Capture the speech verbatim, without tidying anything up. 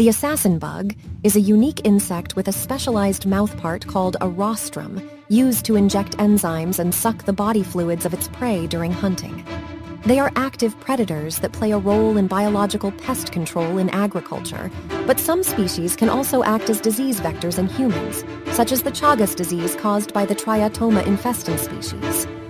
The assassin bug is a unique insect with a specialized mouthpart called a rostrum, used to inject enzymes and suck the body fluids of its prey during hunting. They are active predators that play a role in biological pest control in agriculture, but some species can also act as disease vectors in humans, such as the Chagas disease caused by the Triatoma infestans species.